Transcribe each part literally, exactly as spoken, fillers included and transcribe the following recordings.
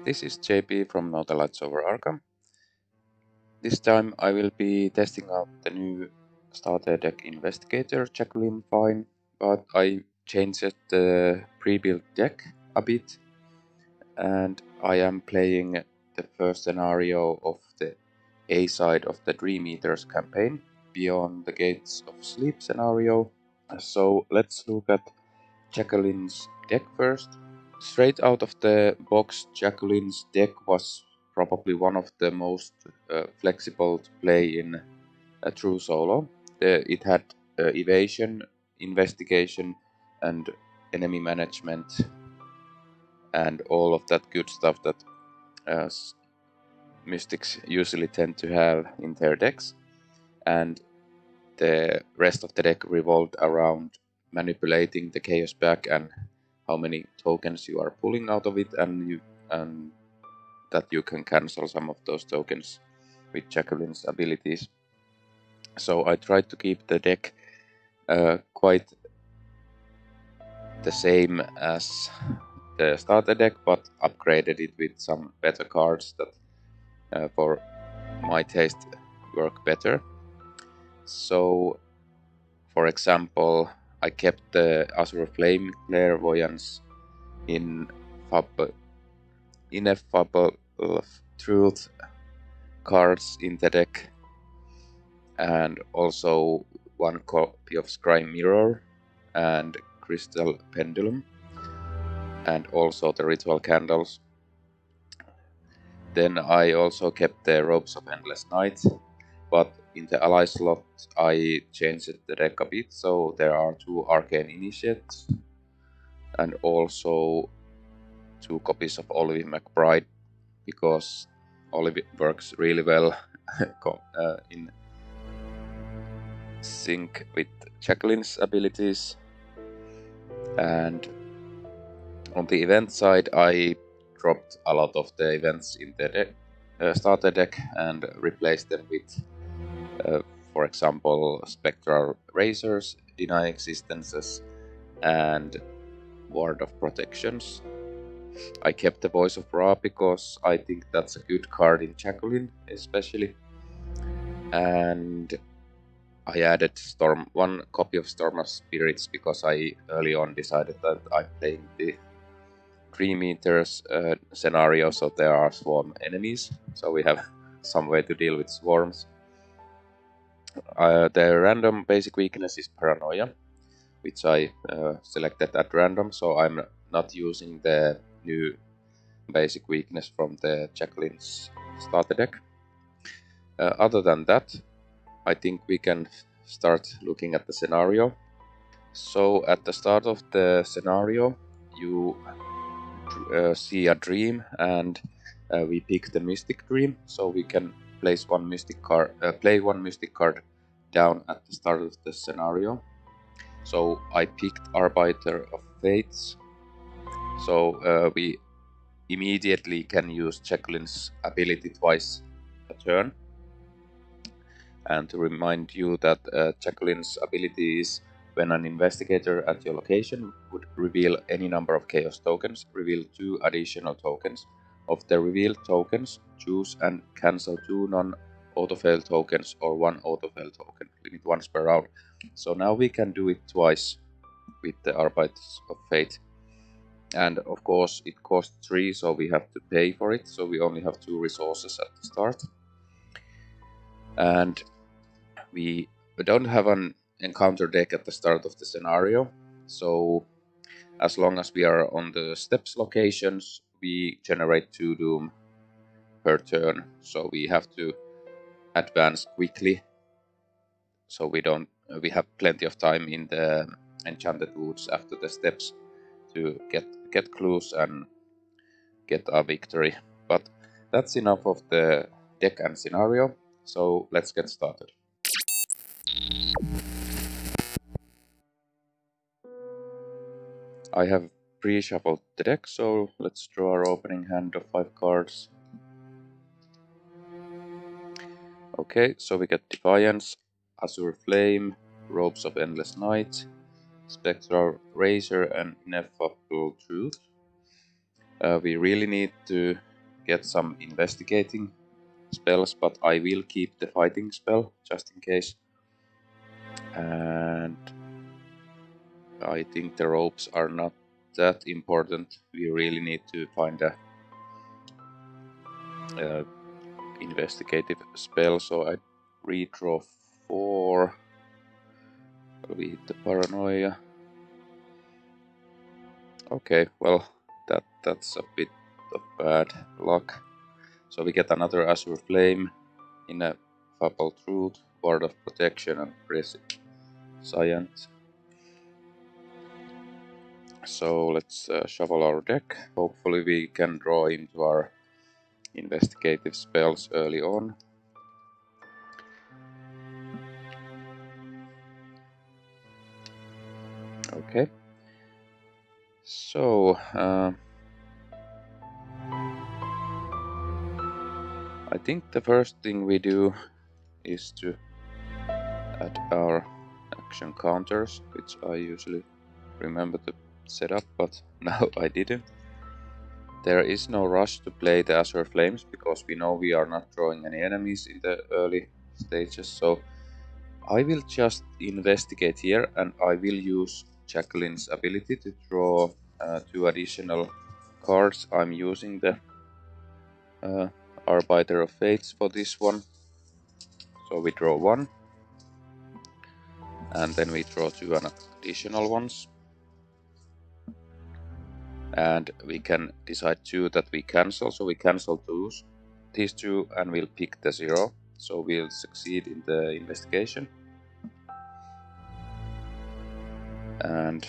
this is J P from No Lights Over Arkham. This time I will be testing out the new starter deck investigator, Jacqueline Fine, but I changed the pre-built deck a bit, and I am playing the first scenario of the A side of the Dream Eaters campaign, Beyond the Gates of Sleep scenario. So let's look at Jacqueline's deck first. Straight out of the box, Jacqueline's deck was probably one of the most uh, flexible to play in a true solo. The, it had uh, evasion, investigation, and enemy management, and all of that good stuff that uh, mystics usually tend to have in their decks. And the rest of the deck revolved around manipulating the chaos back and how many tokens you are pulling out of it, and you and that you can cancel some of those tokens with Jacqueline's abilities. So I tried to keep the deck uh, quite the same as the starter deck, but upgraded it with some better cards that uh, for my taste work better. So for example, I kept the Azure Flame Clairvoyance in Fab ineffable truth cards in the deck, and also one copy of Scry Mirror and Crystal Pendulum, and also the Ritual Candles. Then I also kept the Robes of Endless Night, but in the ally slot I changed the deck a bit, so there are two Arcane Initiates and also two copies of Olivia McBride, because Olivia works really well uh, in sync with Jacqueline's abilities. And on the event side, I dropped a lot of the events in the deck, uh, starter deck, and replaced them with, uh, for example, Spectral Razors, Deny Existences, and Ward of Protections. I kept the Voice of Ra because I think that's a good card in Jacqueline, especially. And I added Storm one copy of Storm of Spirits because I early on decided that I'm playing the Dream Eaters uh, scenario, so there are swarm enemies, so we have some way to deal with swarms. Uh, the random basic weakness is Paranoia, which I uh, selected at random, so I'm not using the new basic weakness from the Jacqueline's starter deck. Uh, other than that, I think we can start looking at the scenario. So at the start of the scenario, you uh, see a dream, and uh, we pick the Mystic Dream, so we can place one Mystic card, uh, play one Mystic card down at the start of the scenario. So I picked Arbiter of Fates, so uh, we immediately can use Jacqueline's ability twice a turn. And to remind you that uh, Jacqueline's ability is when an investigator at your location would reveal any number of chaos tokens, reveal two additional tokens. Of the revealed tokens, choose and cancel two non-autofail tokens or one autofail token, limit once per round. So now we can do it twice with the Arbiters of Fate. And of course it costs three, so we have to pay for it, so we only have two resources at the start. And we don't have an encounter deck at the start of the scenario, so as long as we are on the steps locations, we generate two doom per turn, so we have to advance quickly, so we don't we have plenty of time in the Enchanted Woods after the steps to get get clues and get a victory. But that's enough of the deck and scenario, so let's get started. I have pre-shuffled the deck, so let's draw our opening hand of five cards. Okay, so we get Defiance, Azure Flame, Robes of Endless Night, Spectral Razor, and Ineffable Truth. Uh, we really need to get some investigating spells, but I will keep the fighting spell just in case. And I think the ropes are not that important. We really need to find a uh, investigative spell, so I redraw four. We hit the paranoia. Okay, well, that that's a bit of bad luck. So we get another Azure Flame in a Fable Truth, Ward of Protection, and Prescient. So let's uh, shuffle our deck. Hopefully we can draw into our investigative spells early on. Okay. So, uh, I think the first thing we do is to add our action counters, which I usually remember to set up, but now I didn't. There is no rush to play the Azure Flames because we know we are not drawing any enemies in the early stages, so I will just investigate here, and I will use Jacqueline's ability to draw uh, two additional cards. I'm using the uh, Arbiter of Fates for this one. So we draw one, and then we draw two additional ones. And we can decide two that we cancel, so we cancel those, these two, and we'll pick the zero. So we'll succeed in the investigation. And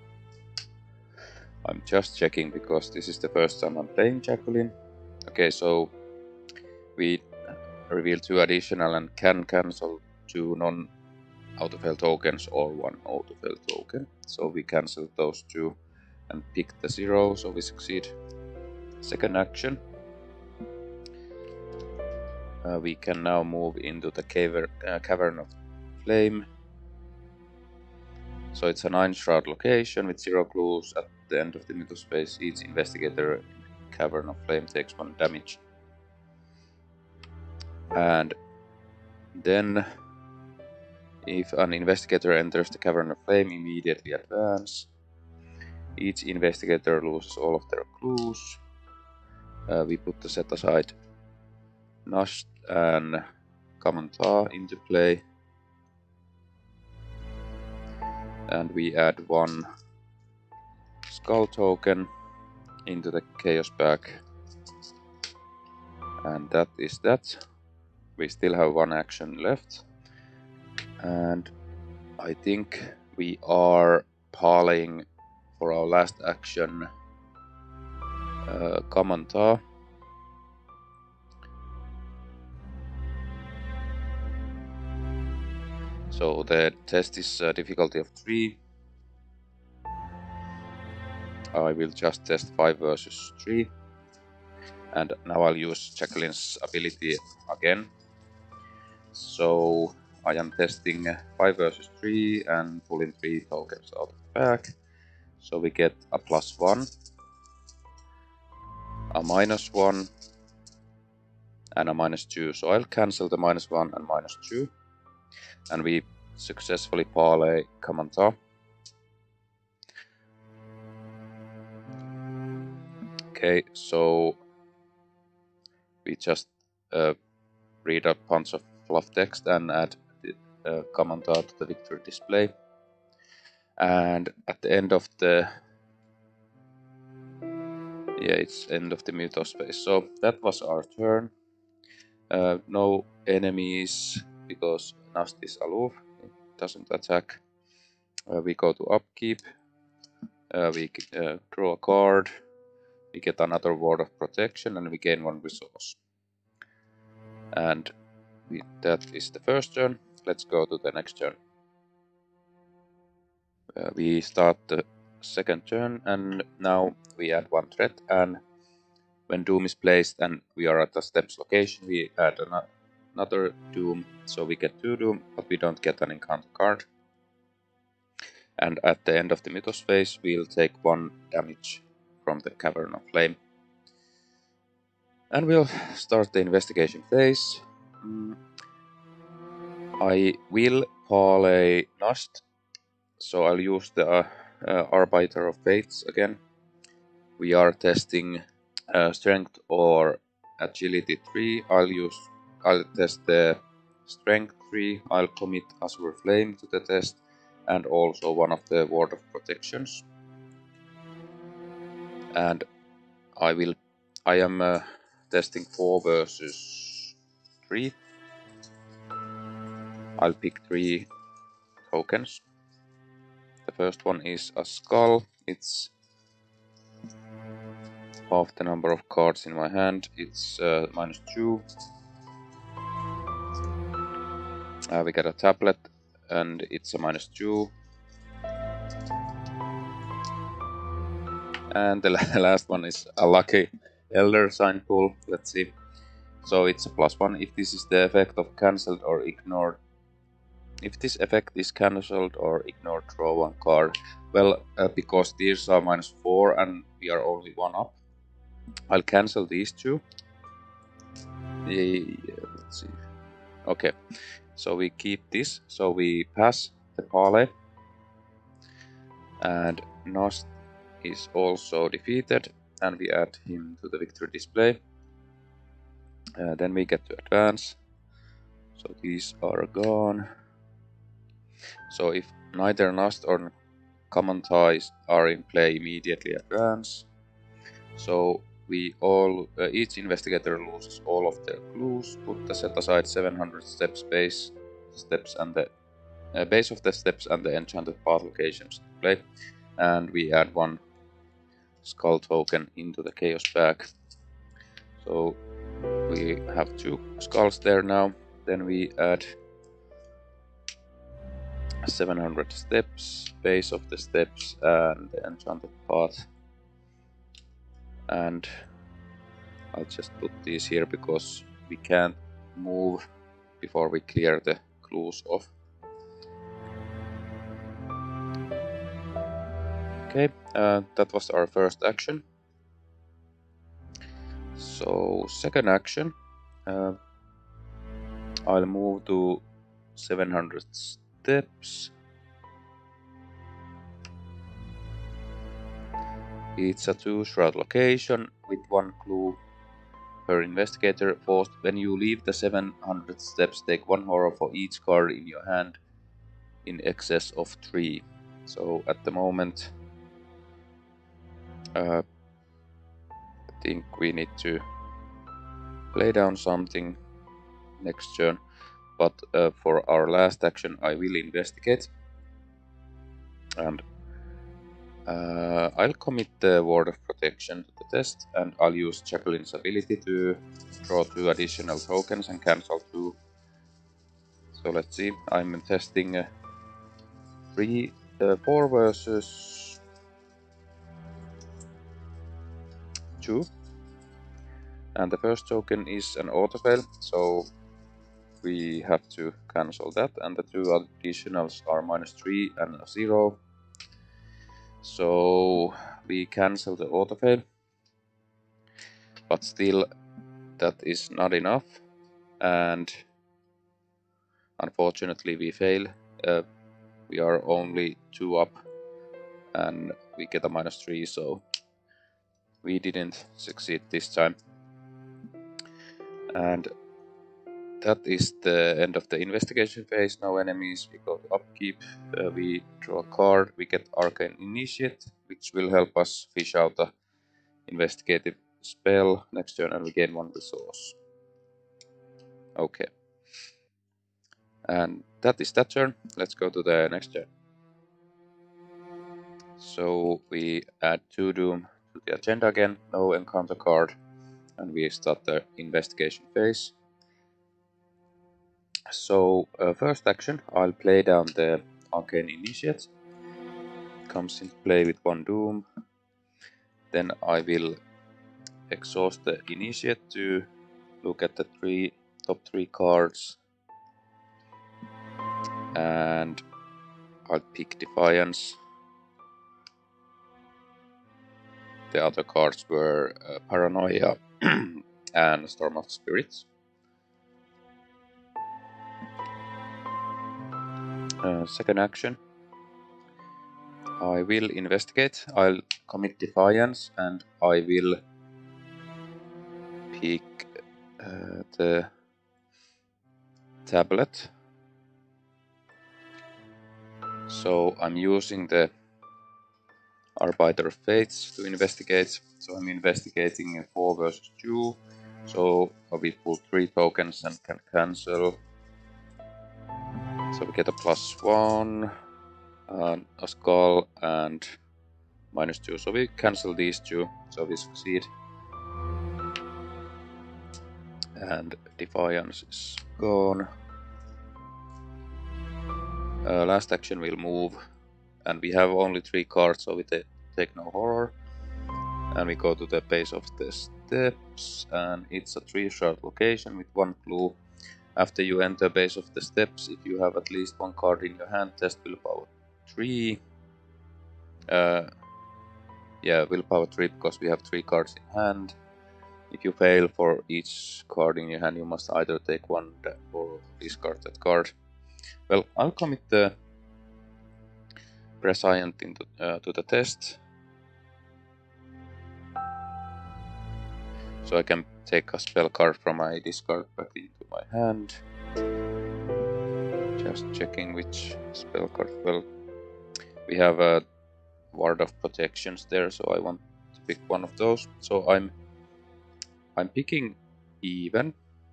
I'm just checking because this is the first time I'm playing Jacqueline. Okay, so we reveal two additional and can cancel two non-autofill tokens or one autofill token. So we cancel those two and pick the zero, so we succeed. Second action. Uh, we can now move into the caver, uh, Cavern of Flame. So it's a nine shroud location with zero clues at the end of the middle space. Each investigator in Cavern of Flame takes one damage. And then, if an investigator enters the Cavern of Flame, immediately advance. Each investigator loses all of their clues. Uh, we put the set aside Nash and Kamanta into play. And we add one Skull token into the Chaos bag. And that is that. We still have one action left. And I think we are parlaying for our last action uh, Kamanta. So the test is uh, difficulty of three. I will just test five versus three. And now I'll use Jacqueline's ability again. So I am testing five versus three and pulling three tokens out of the bag. So we get a plus one, a minus one, and a minus two. So I'll cancel the minus one and minus two. And we successfully parlay Kamanta. Okay, so we just uh, read a bunch of fluff text and add the uh, Kamanta to the victory display. And at the end of the yeah, it's end of the mythos phase. So that was our turn. Uh, no enemies because Nast is aloof. It doesn't attack. Uh, we go to upkeep. Uh, we uh, draw a card. We get another ward of protection and we gain one resource. And we, that is the first turn. Let's go to the next turn. Uh, we start the second turn and now we add one threat, and when Doom is placed and we are at a steps location, we add an another Doom, so we get two Doom, but we don't get an encounter card. And at the end of the mythos phase, we'll take one damage from the Cavern of Flame. And we'll start the investigation phase. Mm. I will parlay Nust, so I'll use the uh, uh, Arbiter of Fates again. We are testing uh, Strength or Agility three. I'll use. I'll test the Strength three. I'll commit Azure Flame to the test, and also one of the Ward of Protections. And I will. I am uh, testing four versus three. I'll pick three tokens. The first one is a skull. It's half the number of cards in my hand. It's uh, minus two. Uh, we get a tablet, and it's a minus two. And the last one is a lucky Elder Sign pull. Let's see. So it's a plus one if this is the effect of cancelled or ignored. If this effect is cancelled or ignored, draw one card. Well, uh, because these are minus four and we are only one up, I'll cancel these two. Yeah, let's see. Okay, so we keep this. So we pass the parlay. And Nust is also defeated, and we add him to the victory display. Uh, then we get to advance. So these are gone. So if neither Nust or common ties are in play, immediately advance. So we all, uh, each investigator loses all of their clues. Put the set aside seven hundred steps base steps and the uh, base of the steps and the enchanted path locations to play, and we add one skull token into the chaos bag. So we have two skulls there now. Then we add seven hundred steps, base of the steps, and the enchanted path. And I'll just put these here because we can't move before we clear the clues off. Okay, uh, that was our first action. So second action, uh, I'll move to seven hundred steps. It's a two shroud location with one clue per investigator. Forced when you leave the seven hundred steps, take one horror for each card in your hand in excess of three. So at the moment, uh, I think we need to play down something next turn. But uh, for our last action, I will investigate. And uh, I'll commit the Ward of Protection to the test, and I'll use Jacqueline's ability to draw two additional tokens and cancel two. So let's see, I'm testing uh, three, uh, four versus two. And the first token is an autofail, so we have to cancel that, and the two additionals are minus three and a zero. So we cancel the autofail, but still that is not enough, and unfortunately we fail. Uh, we are only two up and we get a minus three, so we didn't succeed this time. And that is the end of the investigation phase. No enemies. We go to upkeep. Uh, we draw a card. We get Arcane Initiate, which will help us fish out a investigative spell next turn, and we gain one resource. Okay. And that is that turn. Let's go to the next turn. So we add two Doom to the agenda again. No encounter card. And we start the investigation phase. So, uh, first action, I'll play down the Arcane Initiate. Comes into play with one Doom. Then I will exhaust the Initiate to look at the three top three cards. And I'll pick Defiance. The other cards were uh, Paranoia, and Storm of Spirits. Uh, second action, I will investigate. I'll commit Defiance and I will pick uh, the tablet. So I'm using the Arbiter of Fates to investigate. So I'm investigating four versus two. So we pull three tokens and can cancel. So we get a plus one, and a skull, and minus two. So we cancel these two. So we succeed. And Defiance is gone. Uh, last action will move. And we have only three cards, so we take no horror. And we go to the base of the steps, and it's a three-shard location with one clue. After you enter base of the steps, if you have at least one card in your hand, test willpower three. Uh, yeah, willpower three because we have three cards in hand. If you fail for each card in your hand, you must either take one or discard that card. Well, I'll commit the Prescient into uh, to the test. So I can take a spell card from my discard back into my hand. Just checking which spell card. Well, we have a Ward of Protections there, so I want to pick one of those. So I'm I'm picking even.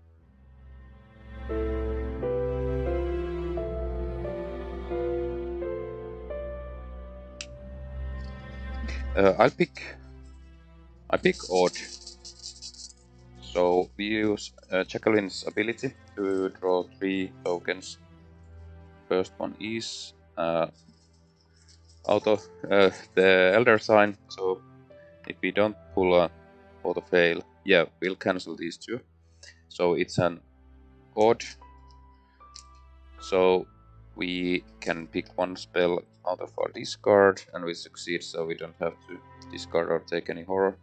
Uh, I'll pick. I pick odd. So we use uh, Jacqueline's ability to draw three tokens. First one is uh, out of uh, the Elder Sign. So if we don't pull a auto fail, yeah, we'll cancel these two. So it's an odd. So we can pick one spell out of our discard, and we succeed, so we don't have to discard or take any horror.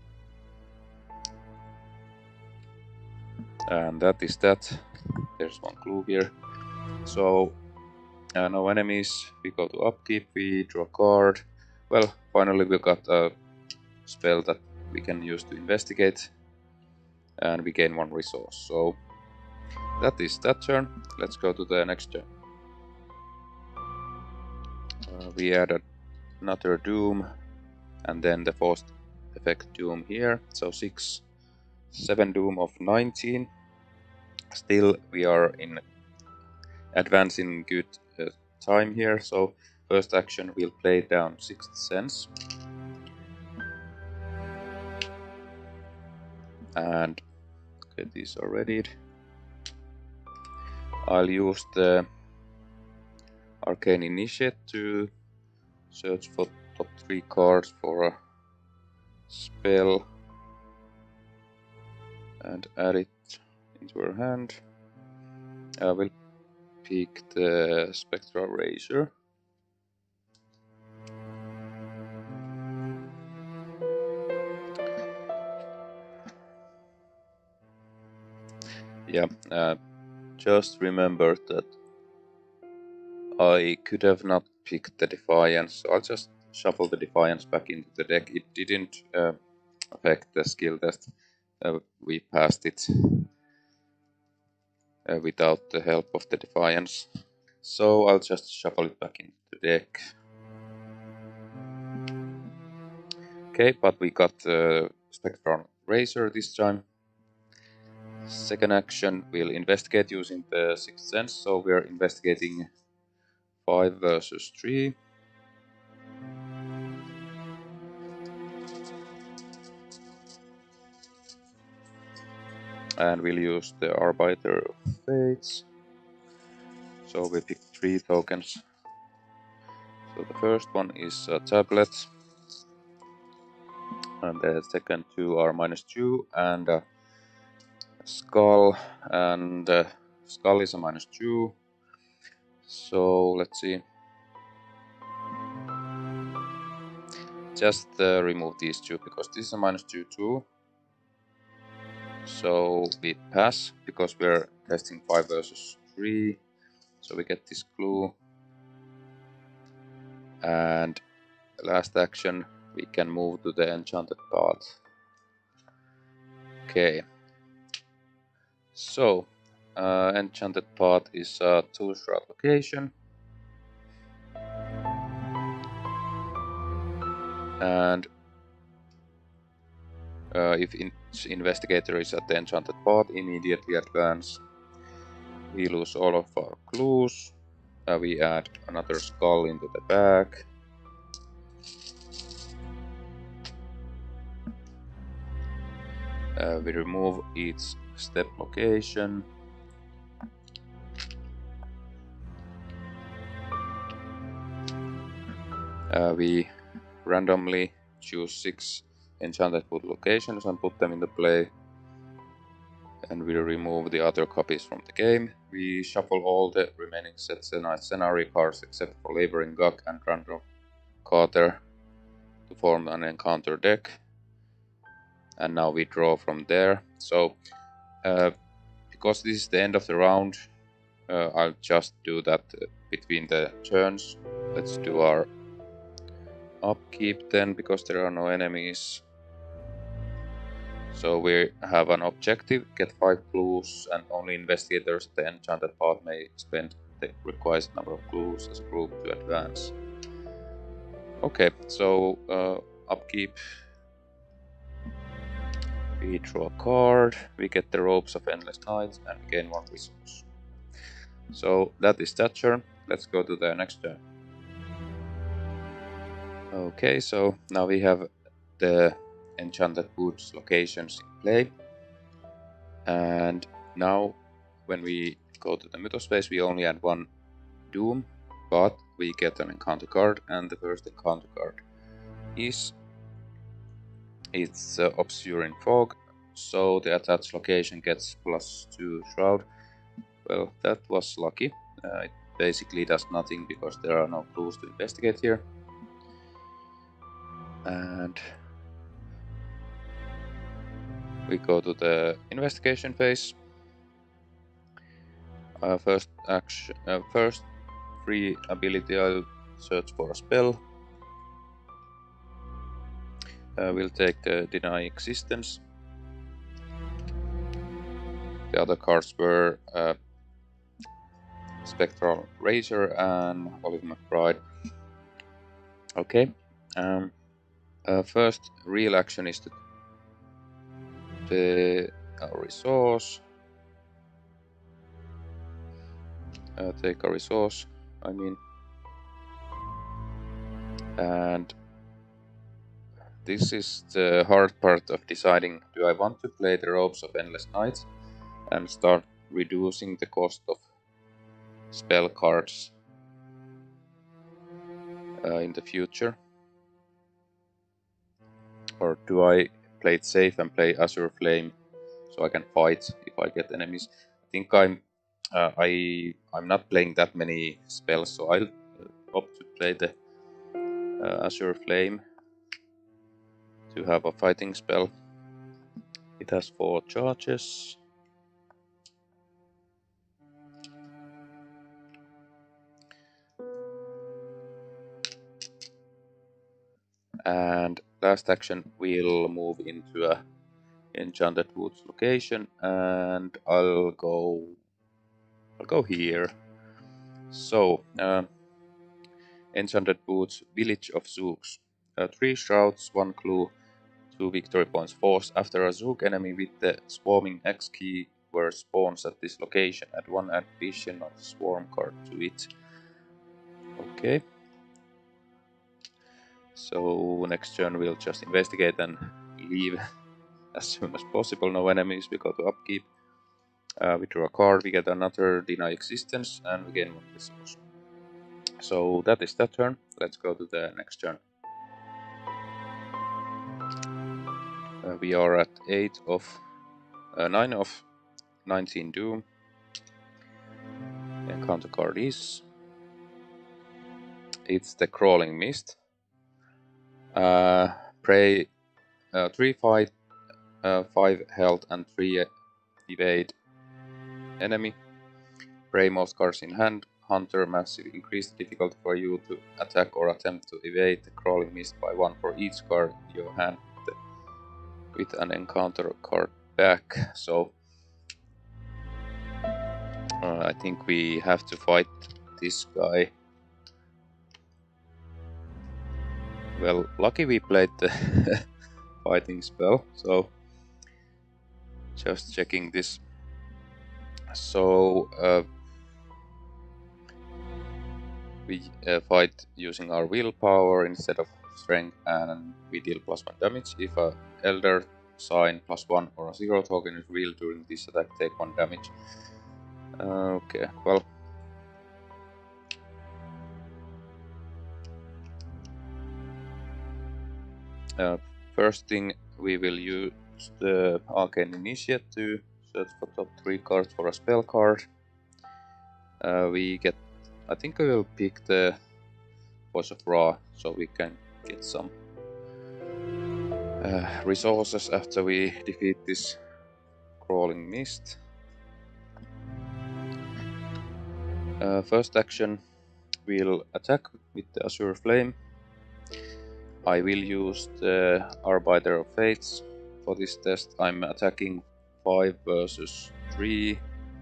And that is that. There's one clue here. So uh, no enemies. We go to upkeep. We draw a card. Well, finally we got a spell that we can use to investigate, and we gain one resource. So that is that turn. Let's go to the next turn. Uh, we added another Doom, and then the forced effect Doom here. So six, seven Doom of nineteen. Still, we are in advancing good uh, time here. So first action, we'll play down Sixth Sense. And okay, these are readied. I'll use the Arcane Initiate to search for top three cards for a spell and add it into her hand. I will pick the Spectral Razor. Yeah, uh, just remember that I could have not picked the Defiance, so I'll just shuffle the Defiance back into the deck. It didn't uh, affect the skill test. Uh, we passed it uh, without the help of the Defiance. So I'll just shuffle it back into the deck. Okay, but we got the uh, Spectral Razor this time. Second action, we'll investigate using the Sixth Sense, so we're investigating five versus three. And we'll use the Arbiter of Fates. So we pick three tokens. So the first one is a tablet. And the second two are minus two, and a skull. And uh, skull is a minus two. So let's see. Just uh, remove these two because this is a minus two too. So we pass because we're testing five versus three. So we get this clue. And last action, we can move to the enchanted path. Okay. So, uh, enchanted path is a two shroud location. And uh, if in investigator is at the enchanted path, immediately advance. We lose all of our clues. Uh, we add another skull into the bag. Uh, we remove each step location. Uh, we randomly choose six enchanted wood locations and put them into play. And we remove the other copies from the game. We shuffle all the remaining set scenario cards except for Laboring Gug and Random Carter to form an encounter deck. And now we draw from there. So, uh, because this is the end of the round, uh, I'll just do that between the turns. Let's do our upkeep then, because there are no enemies. So we have an objective, get five clues, and only investigators at the enchanted path may spend the required number of clues as a group to advance. Okay, so uh, upkeep. We draw a card, we get the Robes of Endless Nights, and we gain one resource. So that is that turn. Let's go to the next turn. Okay, so now we have the enchanted woods locations in play. And now when we go to the Mythospace, we only add one Doom, but we get an encounter card, and the first encounter card is it's uh, Obscuring Fog, so the attached location gets plus two Shroud. Well, that was lucky. Uh, it basically does nothing because there are no clues to investigate here. And we go to the investigation phase. Uh, first action, uh, first free ability, I'll search for a spell. Uh, we'll take the Deny Existence. The other cards were uh, Spectral Razor and Olive McBride. Okay. Um, uh, first real action is to the our resource. Uh, take a resource, I mean. And this is the hard part of deciding, do I want to play the Robes of Endless Nights and start reducing the cost of spell cards uh, in the future? Or do I play it safe and play Azure Flame so I can fight if I get enemies? I think I'm uh, I I'm not playing that many spells, so I'll uh, opt to play the uh, Azure Flame to have a fighting spell. It has four charges. And last action, we'll move into a Enchanted Woods location, and I'll go. I'll go here. So, uh, Enchanted Woods, Village of Zooks. Uh, three shrouds, one clue, two victory points forced. After a Zook enemy with the swarming X key were spawns at this location, add one additional swarm card to it. Okay. So next turn we'll just investigate and leave as soon as possible. No enemies, we go to upkeep. Uh, we draw a card, we get another Deny Existence, and we gain one resource. So that is that turn. Let's go to the next turn. Uh, we are at eight of uh, nine of nineteen Doom. Encounter card is it's the Crawling Mist. Uh, pray uh, three fight uh, five health and three evade enemy. Prey most cards in hand. Hunter massive increase the difficulty for you to attack or attempt to evade the crawling mist by one for each card in your hand with an encounter card back. So uh, I think we have to fight this guy. Well, lucky we played the fighting spell, so just checking this. So uh, we uh, fight using our willpower instead of strength, and we deal plus one damage. If a elder sign plus one or a zero token is revealed during this attack, take one damage. Uh, okay, well. Uh, first thing, we will use the Arcane Initiate to search for top three cards for a spell card. Uh, we get, I think I will pick the Voice of Ra, so we can get some uh, resources after we defeat this crawling mist. Uh, first action, we'll attack with the Azure Flame. I will use the Arbiter of Fates for this test. I'm attacking five versus three.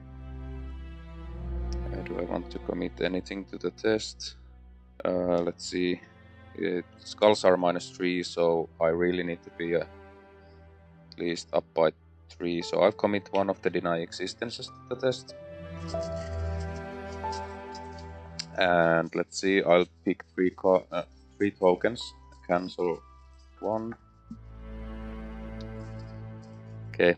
Uh, do I want to commit anything to the test? Uh, let's see. It, skulls are minus three, so I really need to be uh, at least up by three. So I'll commit one of the Deny Existences to the test. And let's see, I'll pick three, uh, three tokens. Cancel one. Okay.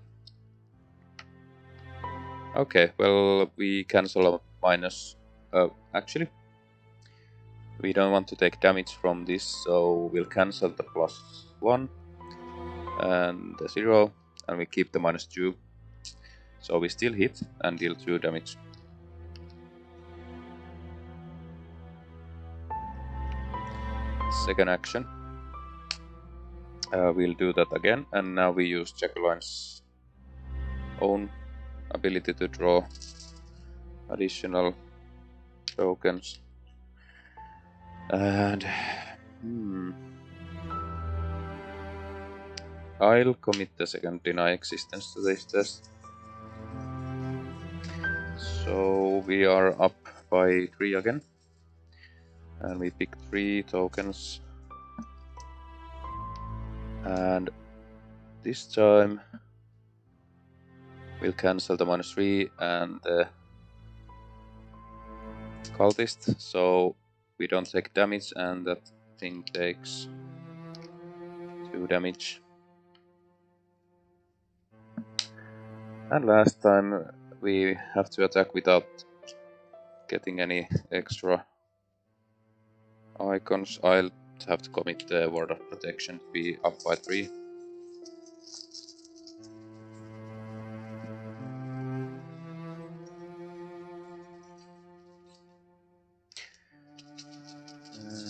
Okay, well, we cancel a minus. Uh, actually, we don't want to take damage from this, so we'll cancel the plus one and the zero, and we keep the minus two. So we still hit and deal two damage. Second action. Uh, we'll do that again, and now we use Jacqueline's own ability to draw additional tokens. And hmm, I'll commit the second Deny Existence to this test. So we are up by three again, and we pick three tokens. And this time we'll cancel the minus three and the cultist, so we don't take damage, and that thing takes two damage. And last time we have to attack without getting any extra icons. I'll have to commit the Word of Protection to be up by three. Uh,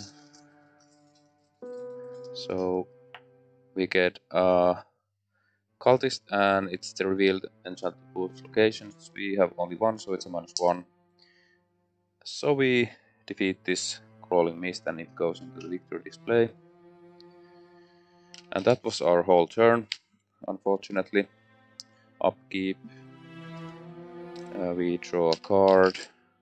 so we get a cultist, and it's the revealed enchanted boots locations. We have only one, so it's a minus one. So we defeat this crawling mist, and it goes into the victory display. And that was our whole turn, unfortunately. Upkeep. Uh, we draw a card.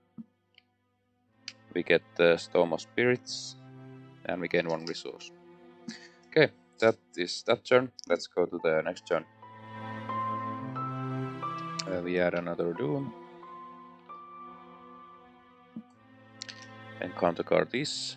We get the Storm of Spirits, and we gain one resource. Okay, that is that turn. Let's go to the next turn. Uh, we add another Doom. Encounter card is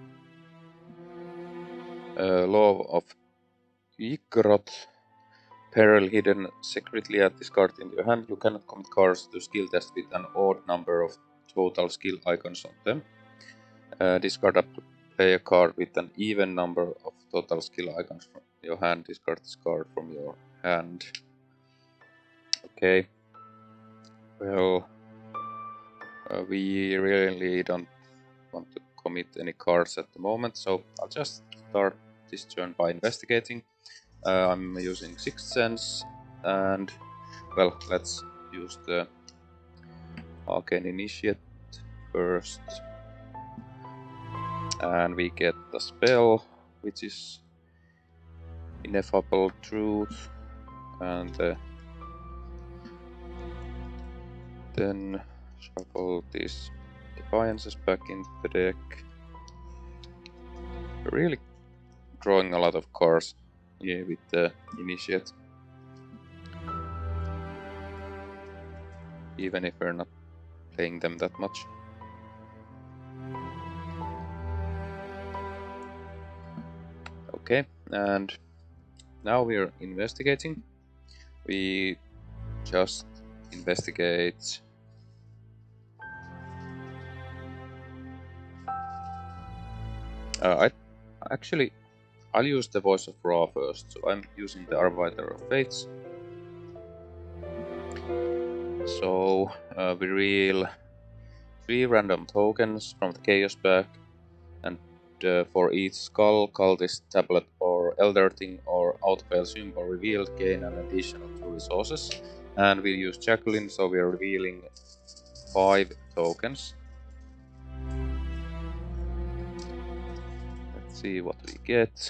uh, Law of Igrot. Peril hidden secretly at this card in your hand. You cannot commit cards to skill test with an odd number of total skill icons on them. Uh, discard up to play a card with an even number of total skill icons from your hand. Discard this card from your hand. Okay. Well, uh, we really don't want to commit any cards at the moment, so I'll just start this turn by investigating. Uh, I'm using Sixth Sense, and well, let's use the Arcane Initiate first. And we get the spell, which is Ineffable Truth, and uh, then shuffle these Defiances back into the deck. Really drawing a lot of cards here with the Initiate, even if we're not playing them that much. Okay, and now we're investigating. We just investigate uh, I actually I'll use the Voice of Ra first, so I'm using the Arbiter of Fates. So uh, we reveal three random tokens from the Chaos Pack, and uh, for each skull, cultist, tablet, or elder thing or outfail symbol revealed, gain an additional two resources. And we use Jacqueline, so we are revealing five tokens. Let's see what we get.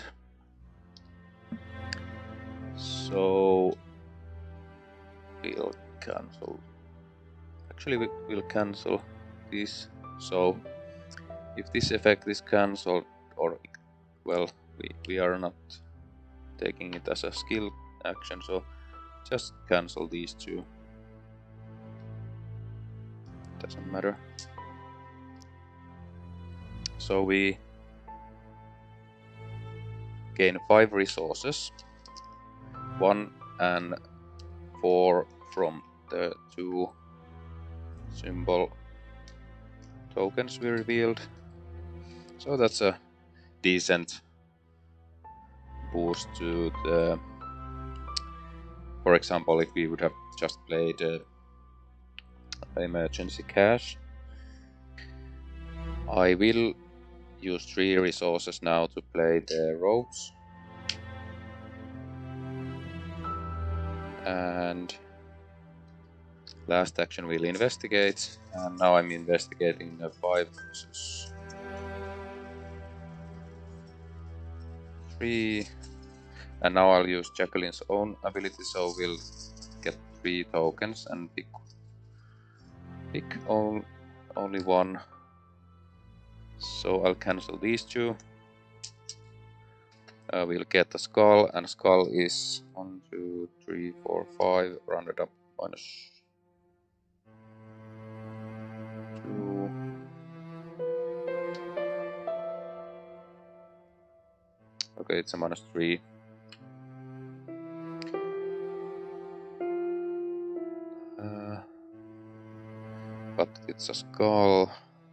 So we'll cancel. Actually, we will cancel this. So if this effect is cancelled, or well, we, we are not taking it as a skill action, so just cancel these two. Doesn't matter. So we gain five resources, one and four from the two symbol tokens we revealed. So that's a decent boost to the. For example, if we would have just played uh, emergency cash, I will use three resources now to play the roads, and last action will investigate, and now I'm investigating the five versus three, and now I'll use Jacqueline's own ability, so we'll get three tokens and pick pick all, only one. So I'll cancel these two. Uh, we'll get the skull, and skull is one, two, three, four, five, rounded up minus two. Okay, it's a minus three. Uh, but it's a skull.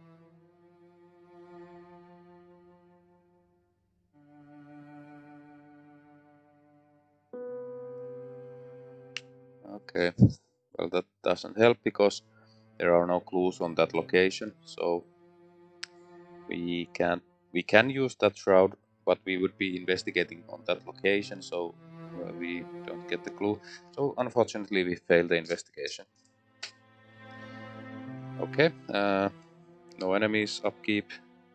Okay, well, that doesn't help because there are no clues on that location, so we can't we can use that shroud, but we would be investigating on that location, so uh, we don't get the clue. So unfortunately we failed the investigation. Okay, uh, no enemies, upkeep.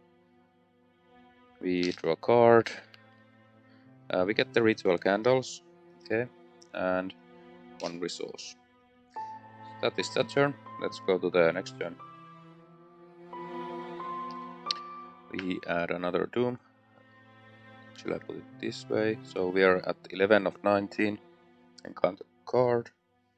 We draw a card. Uh, we get the ritual candles, okay, and one resource. That is that turn. Let's go to the next turn. We add another doom. Should I put it this way? So we are at eleven of nineteen. Encounter card.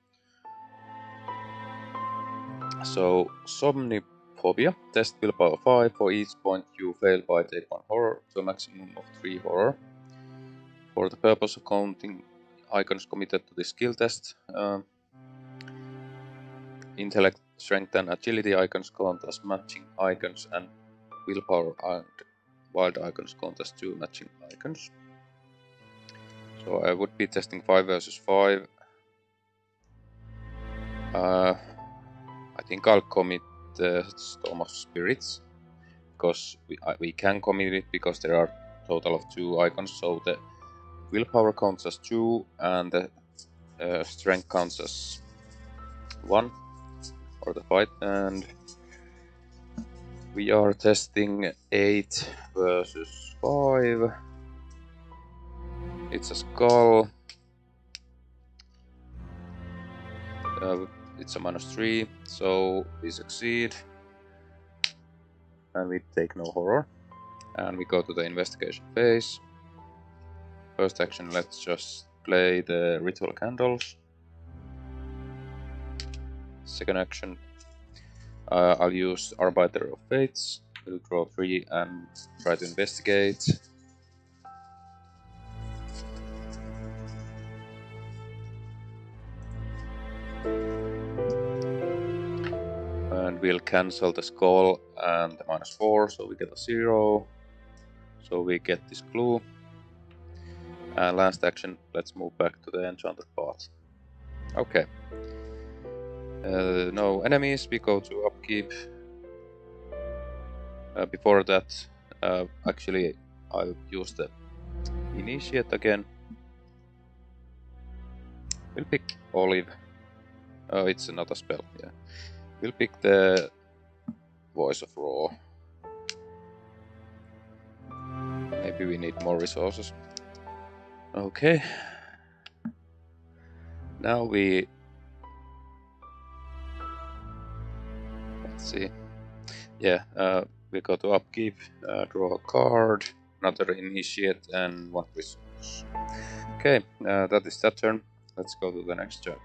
So Somniphobia. Test willpower five. For each point you fail by take one horror to a maximum of three horror. For the purpose of counting icons committed to this skill test, um, intellect, strength, and agility icons count as matching icons, and willpower and wild icons count as two matching icons. So I would be testing five versus five. Uh, I think I'll commit the Storm of Spirits, because we, uh, we can commit it because there are a total of two icons, so the willpower counts as two, and the uh, strength counts as one for the fight. And we are testing eight versus five. It's a skull. Uh, it's a minus three, so we succeed. And we take no horror. And we go to the investigation phase. First action, let's just play the ritual candles. Second action, uh, I'll use Arbiter of Fates. We'll draw three and try to investigate. And we'll cancel the skull and the minus four, so we get a zero. So we get this clue. And last action, let's move back to the enchanted path. Okay. Uh, no enemies, we go to upkeep. Uh, before that, uh, actually, I'll use the initiate again. We'll pick Olive. Oh, it's not a spell, yeah. We'll pick the Voice of Raw. Maybe we need more resources. Okay. Now we... Let's see. Yeah, uh, we go to upkeep, uh, draw a card, another initiate, and one resource. Okay, uh, that is that turn. Let's go to the next turn.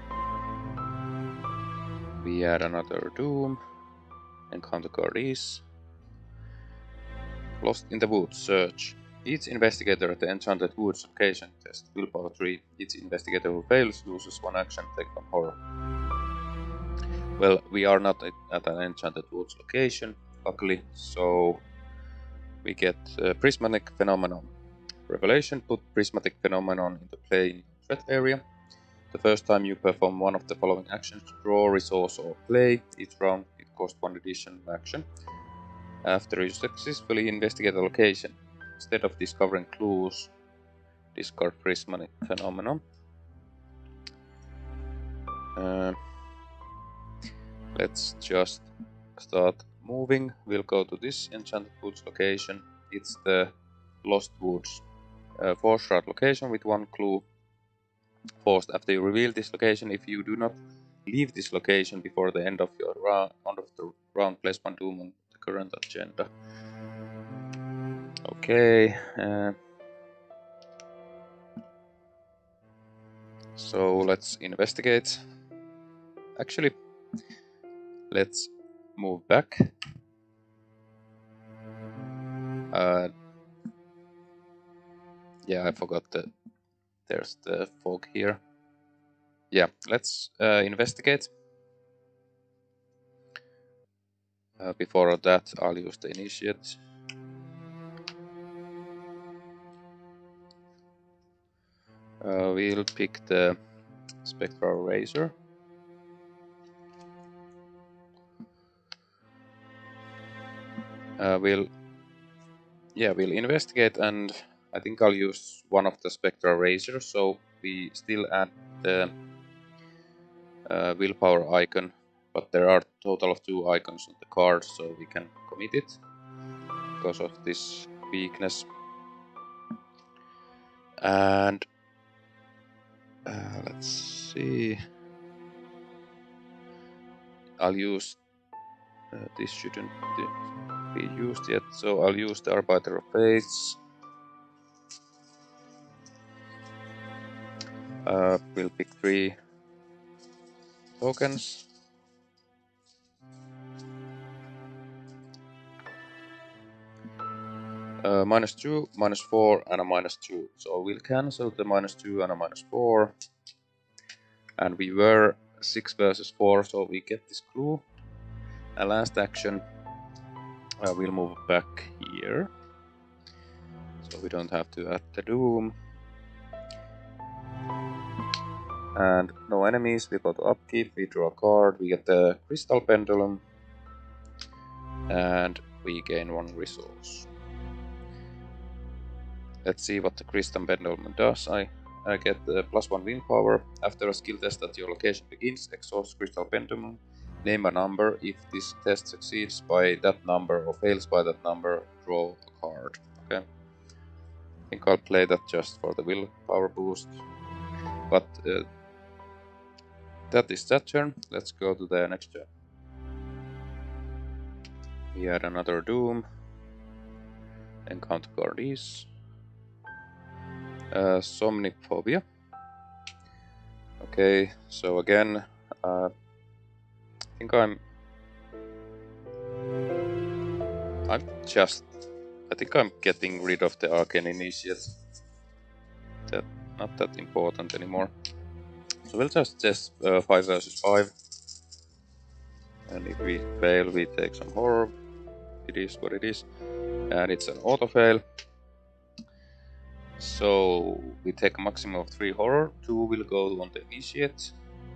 We add another Doom. Encounter card is Lost in the Woods. Search. Each investigator at the Enchanted Woods location test willpower three. Each investigator who fails loses one action, take one horror. Well, we are not at an Enchanted Woods location, luckily, so we get uh, Prismatic Phenomenon. Revelation, put Prismatic Phenomenon into play in threat area. The first time you perform one of the following actions, draw, resource, or play. Each round it costs one additional action. After you successfully investigate a location, instead of discovering clues, discard Prismatic Phenomenon. Uh, let's just start moving. We'll go to this Enchanted Woods location. It's the Lost Woods. Uh, four shard location with one clue. Forced after you reveal this location. If you do not leave this location before the end of your round, end of the round, place one doom on the current agenda. Okay. Uh, so let's investigate. Actually, let's move back. Uh, yeah, I forgot that. There's the fog here. Yeah, let's uh, investigate. Uh, before that, I'll use the initiate. Uh, we'll pick the Spectral Razor. Uh, we'll, yeah, we'll investigate, and I think I'll use one of the Spectral Razors, so we still add the uh, willpower icon, but there are a total of two icons on the card, so we can commit it because of this weakness. And uh, let's see, I'll use, uh, this shouldn't be used yet, so I'll use the Arbiter of Fates. Uh, we'll pick three tokens. Uh, minus two, minus four, and a minus two. So we'll cancel the minus two and a minus four. And we were six versus four, so we get this clue. And last action, uh, we'll move back here. So we don't have to add the Doom. And no enemies, we go to upkeep, we draw a card, we get the Crystal Pendulum, and we gain one resource. let's see what the crystal pendulum does. I, I get uh, plus one wind power. After a skill test at your location begins, exhaust crystal pendulum. Name a number. If this test succeeds by that number or fails by that number, draw a card. Okay. I think I'll play that just for the willpower boost. But uh, that is that turn. Let's go to the next turn. We had another Doom. Encounter Guardies. Uh, Somniphobia. Okay, so again, uh, I think I'm... I'm just... I think I'm getting rid of the Arcane Initiate. That, not that important anymore. So we'll just test uh, five versus five. And if we fail, we take some horror. It is what it is. And it's an auto fail. So we take a maximum of three horror. Two will go on the initiate.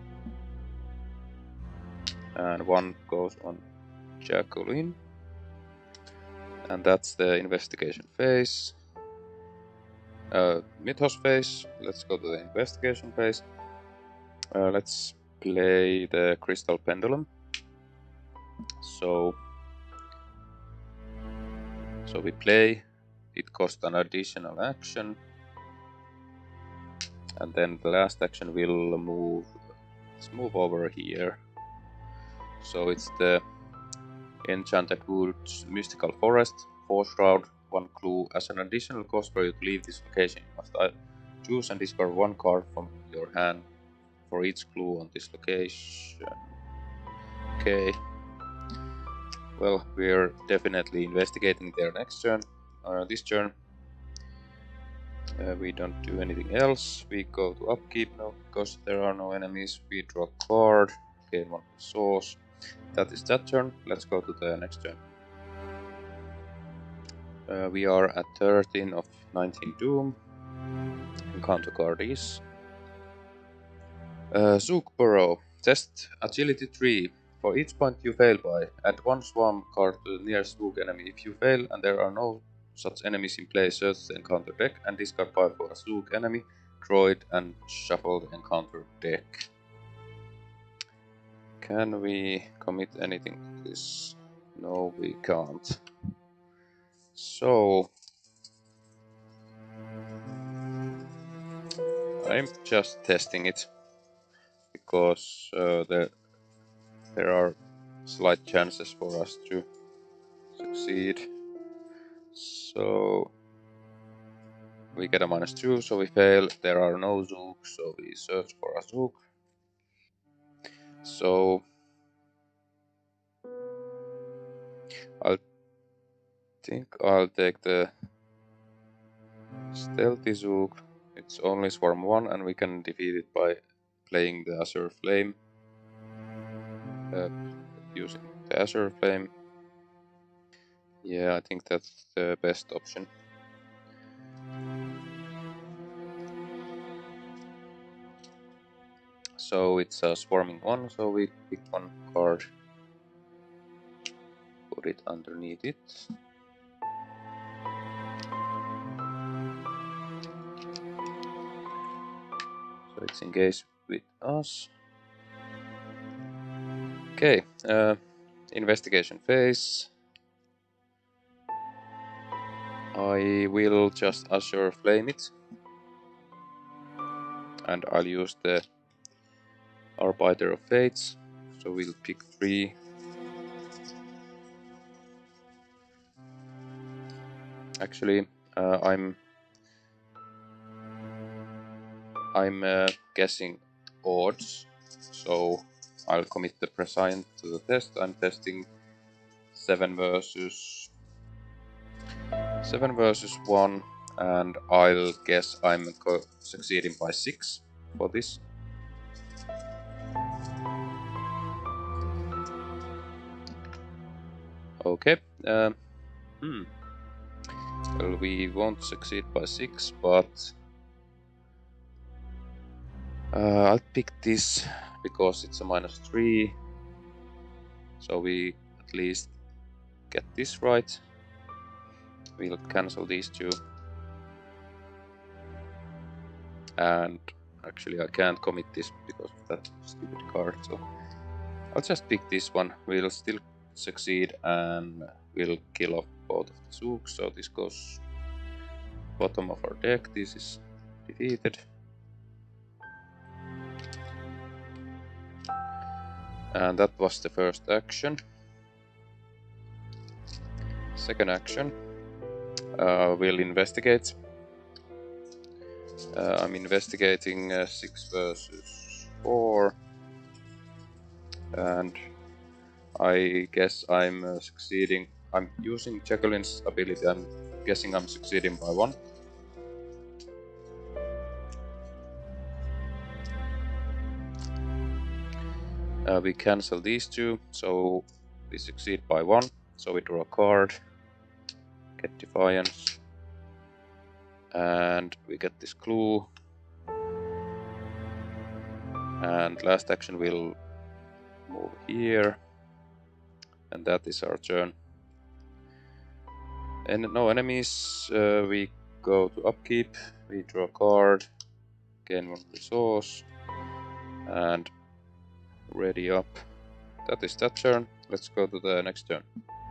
And one goes on Jacqueline. And that's the investigation phase. Uh, Mythos phase. Let's go to the investigation phase. Uh, let's play the crystal pendulum. So, so we play. It costs an additional action, and then the last action will move. Let's move over here. So it's the Enchanted Woods Mystical Forest, four shroud, one clue. As an additional cost for you to leave this location, you must choose and discard one card from your hand for each clue on this location. Okay. Well, we're definitely investigating there next turn. Uh, this turn, uh, we don't do anything else. We go to upkeep now because there are no enemies. We draw a card, gain one resource. That is that turn. Let's go to the next turn. Uh, we are at thirteen of nineteen Doom. Encounter Guardies. Uh, Zook Burrow. Test Agility three. For each point you fail by, add one swarm card to the nearest Zook enemy. If you fail and there are no such enemies in play, search the encounter deck and discard five for a Zook enemy, droid, and shuffle the encounter deck. Can we commit anything to this? No, we can't. So I'm just testing it because uh, the, there are slight chances for us to succeed. So we get a minus two, so we fail. There are no Zooks, so we search for a Zook. So I think I'll take the Stealthy Zook. It's only Swarm one and we can defeat it by playing the Azure Flame. Uh, using the Azure Flame. Yeah, I think that's the best option. So it's a Swarming one, so we pick one card. Put it underneath it. So it's engaged with us. Okay, uh, investigation phase. I will just Azure Flame it. And I'll use the Arbiter of Fates. So we'll pick three. Actually, uh, I'm I'm uh, guessing odds, so I'll commit the Prescient to the test. I'm testing seven versus seven versus one, and I'll guess I'm succeeding by six for this. Okay. Um, hmm. Well, we won't succeed by six, but uh, I'll pick this because it's a minus three. So we at least get this right. We'll cancel these two. And actually I can't commit this because of that stupid card, so I'll just pick this one. We'll still succeed and we'll kill off both of the Zooks, so this goes bottom of our deck. This is defeated. And that was the first action. Second action, uh, we'll investigate. Uh, I'm investigating uh, six versus four, and I guess I'm uh, succeeding. I'm using Jacqueline's ability. I'm guessing I'm succeeding by one. Uh, we cancel these two, so we succeed by one. So we draw a card, get Defiance, and we get this clue. And last action we'll move here, and that is our turn. And no enemies, uh, we go to upkeep, we draw a card, gain one resource, and ready up. That is that turn. Let's go to the next turn.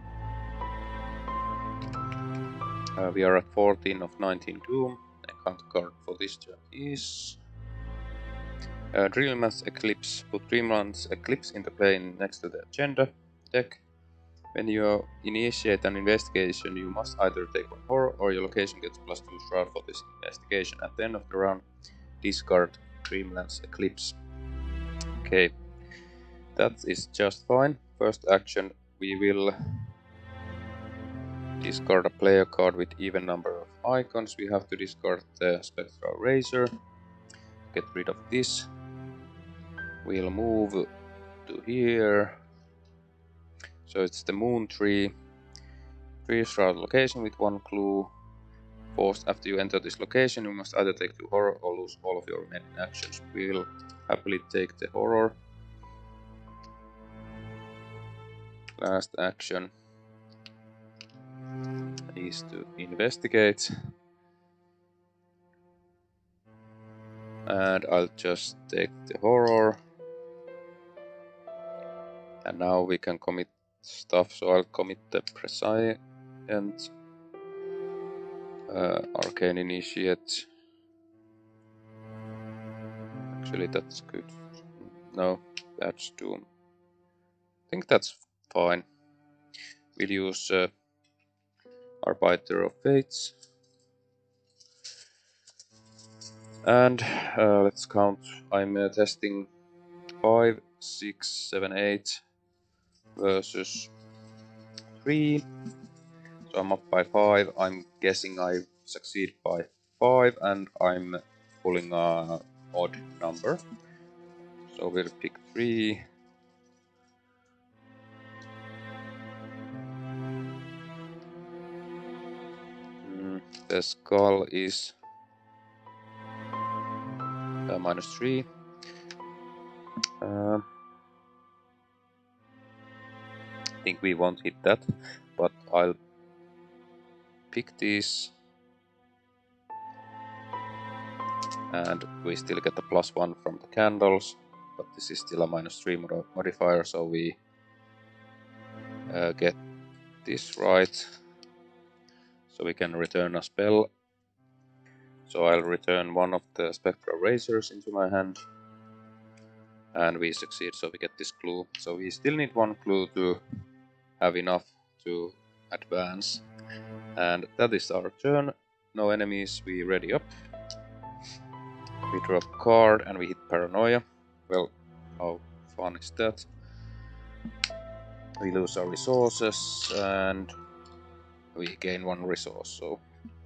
Uh, we are at fourteen of nineteen Doom. Encounter card for this turn is uh, Dreamland's Eclipse. Put Dreamland's Eclipse into play next to the agenda deck. When you initiate an investigation, you must either take one horror or your location gets plus two shroud for this investigation. At the end of the round, discard Dreamland's Eclipse. Okay, that is just fine. First action, we will discard a player card with even number of icons. We have to discard the Spectral Razor. Get rid of this. We'll move to here. So it's the Moon Tree. Tree shroud location with one clue. Forced after you enter this location, you must either take two horror or lose all of your remaining actions. We'll happily take the horror. Last action is to investigate. And I'll just take the horror. And now we can commit stuff, so I'll commit the Prescient, uh, Arcane Initiate. Actually, that's good. No, that's Doom. I think that's fine. We'll use uh, Arbiter of Fates. And uh, let's count. I'm uh, testing five, six, seven, eight versus three. So I'm up by five. I'm guessing I succeed by five, and I'm pulling a odd number. So we'll pick three. Mm, the skull is uh, minus three. Uh, I think we won't hit that, but I'll pick these, and we still get a plus one from the candles, but this is still a minus three mod modifier, so we uh, get this right, so we can return a spell. So I'll return one of the Spectral Razors into my hand, and we succeed, so we get this clue. So we still need one clue to have enough to advance. And that is our turn. No enemies, we ready up. We draw a card and we hit Paranoia. Well, how fun is that? We lose our resources and we gain one resource. So,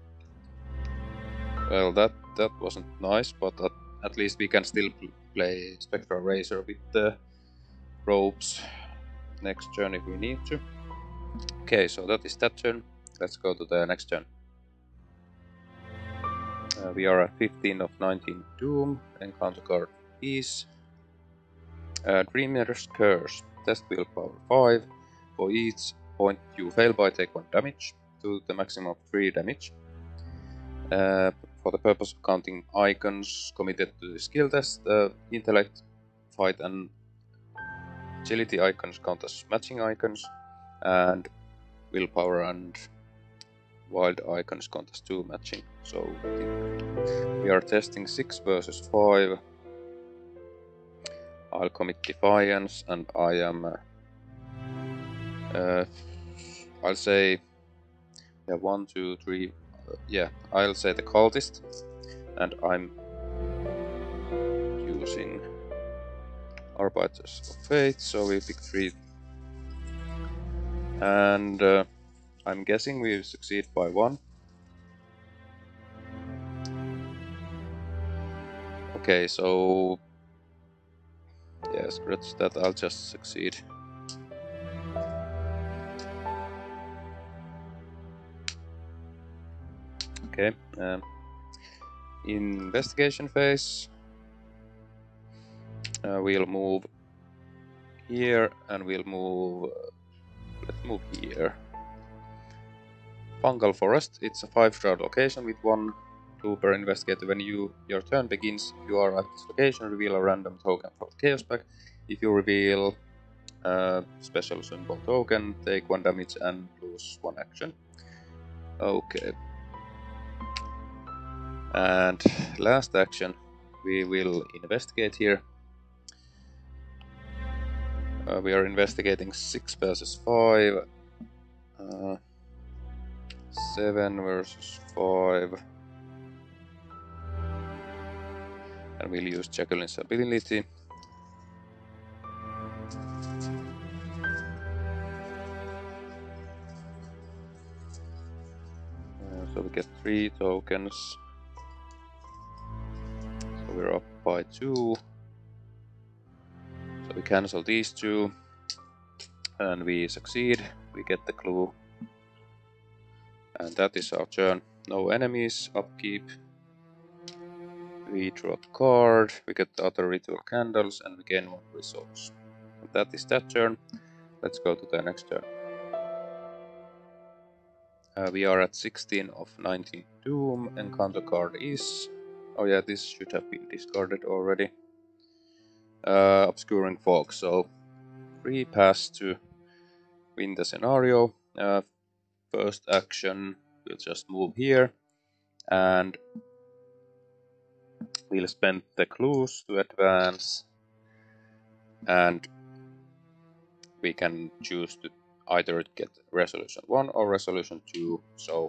well, that that wasn't nice, but at, at least we can still play Spectral Razor with the ropes next turn if we need to. Okay, so that is that turn. Let's go to the next turn. Uh, we are at fifteen of nineteen Doom. Encounter card is uh, Dreamer's Curse. Test willpower five. For each point you fail by, take one damage to the maximum of three damage. Uh, for the purpose of counting icons committed to the skill test, uh, intellect, fight and agility icons count as matching icons, and willpower and wild icons count as two matching. So I think we are testing six versus five. I'll commit defiance, and I am. Uh, uh, I'll say. Yeah, one, two, three. Uh, yeah, I'll say the cultist, and I'm using Arbiters of Fate. So we pick three, and uh, I'm guessing we succeed by one. Okay, so yeah, scratch that. I'll just succeed. Okay, um, investigation phase. Uh, we'll move here, and we'll move. Uh, let's move here. Fungal Forest. It's a five-star location with one clue per investigator. When you your turn begins, you are at this location. Reveal a random token from the Chaos Pack. If you reveal a special symbol token, take one damage and lose one action. Okay. And last action, we will investigate here. Uh, we are investigating six versus five. Uh, seven versus five. And we'll use Jacqueline's ability. Uh, so we get three tokens. So we're up by two. So we cancel these two. And we succeed. We get the clue. And that is our turn. No enemies, upkeep. We draw a card, we get the other ritual candles, and we gain one resource. And that is that turn. Let's go to the next turn. Uh, we are at sixteen of nineteen Doom. Encounter card is... Oh yeah, this should have been discarded already. Uh, Obscuring Fog, so free pass to win the scenario. Uh, first action, we'll just move here. And we'll spend the clues to advance, and we can choose to either get resolution one or resolution two. So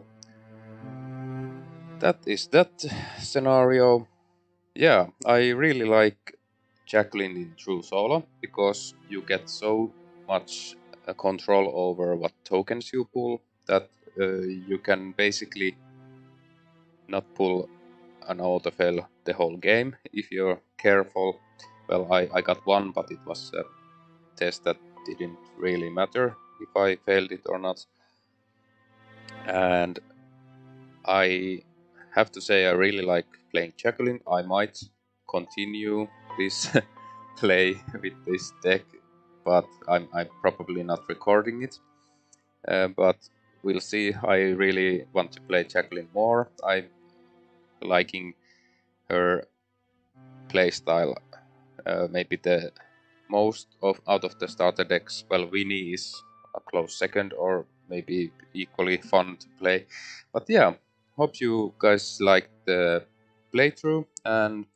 that is that scenario. Yeah, I really like Jacqueline in True Solo because you get so much uh, control over what tokens you pull that uh, you can basically not pull an autofail the whole game if you're careful. Well, I, I got one, but it was a test that didn't really matter if I failed it or not. And I have to say I really like playing Jacqueline. I might continue this play with this deck, but I'm, I'm probably not recording it. Uh, but we'll see. I really want to play Jacqueline more. I'm liking her playstyle uh, maybe the most of out of the starter decks. Well, Winnie is a close second, or maybe equally fun to play. But yeah, hope you guys liked the playthrough, and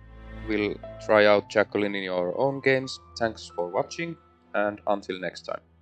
we'll try out Jacqueline in your own games. Thanks for watching, and until next time.